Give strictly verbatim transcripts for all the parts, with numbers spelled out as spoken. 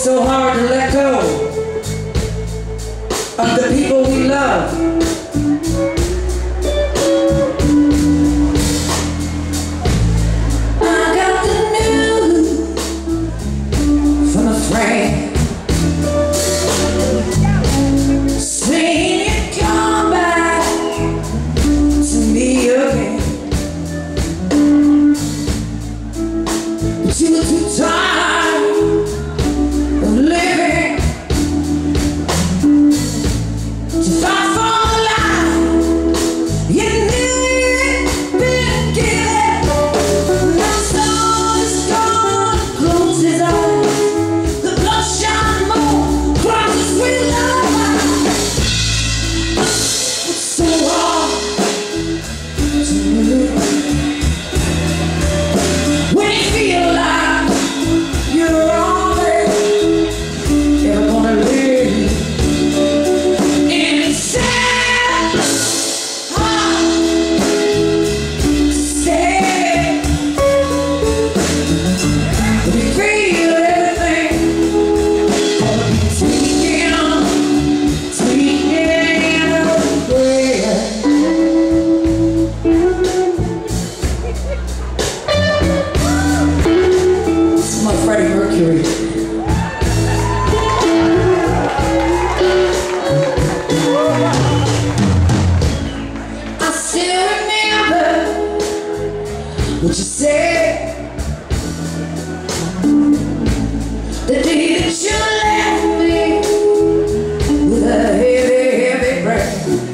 so hard to let go of the people we love. I got the news from a friend saying you come back to me again, but you were too tired of living to fight for the life you knew you'd been given. Now the sun is gone, close his eyes, the bloodshot moon crosses with love. It's so hard to live when you feel like you're only ever gonna live. And it's sad, hard to say, but we feel everything tweaking, tweaking away. This is my Freddie Mercury. I still remember what you said the day that you left me with a heavy, heavy breath.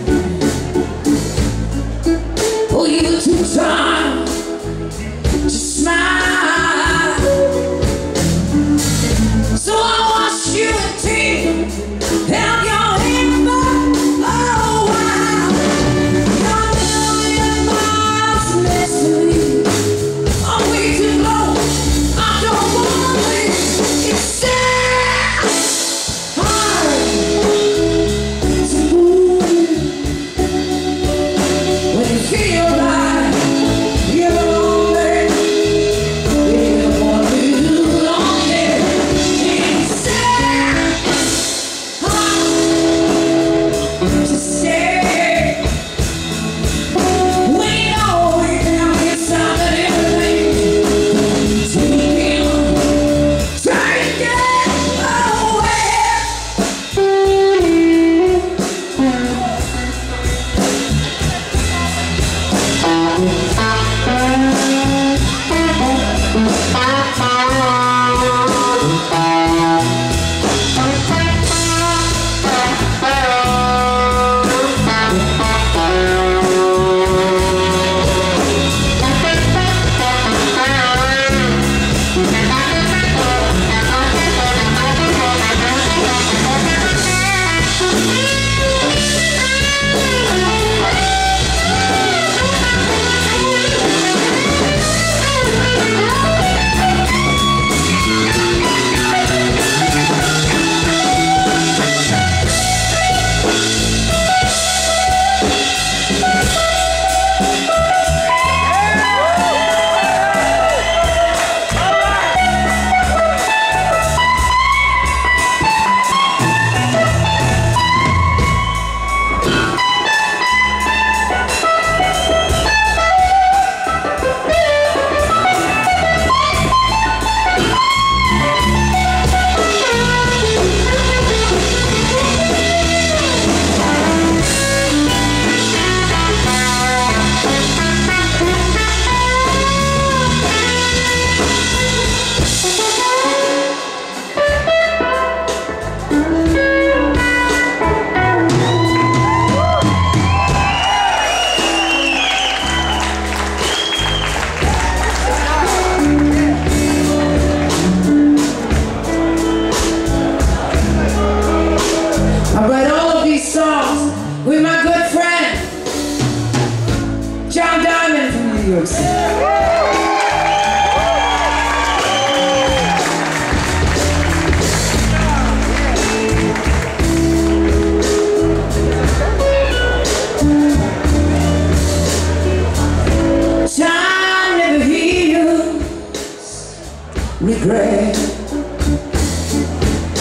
Oh, you were too tired to smile, so I watched you in tears, held your hand back. Oh, wow, you're a million miles next to me. I'm way too close, I don't wanna leave. It's sad, hard to move when you feel like you're lonely. You don't wanna be lonely. It's sad, hard to say when you know way down inside that everything taking, taking away. I write all of these songs with my good friend John Diamond from New York City. Time never heals regret.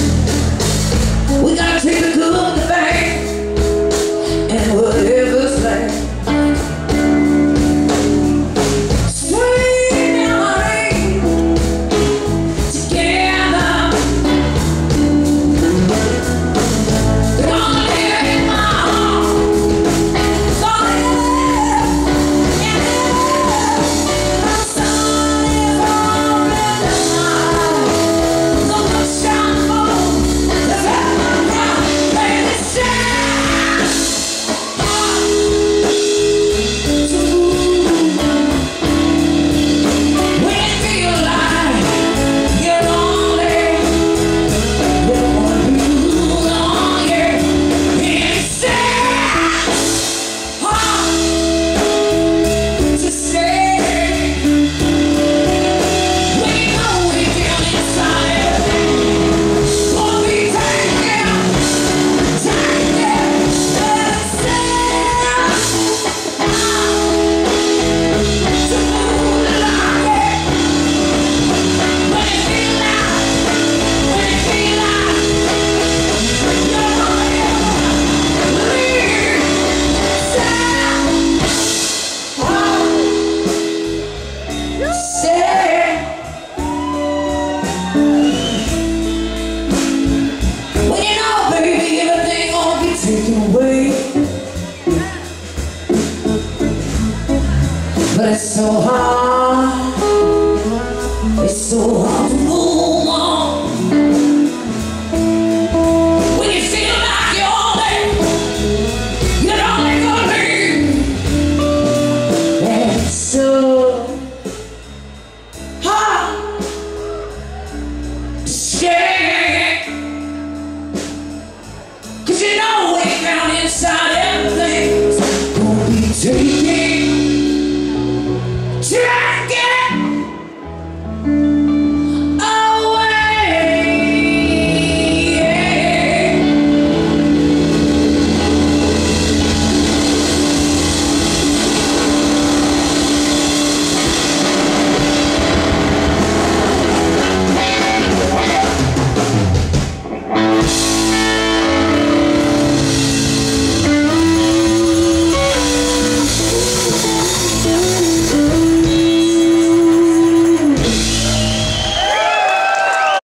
heart.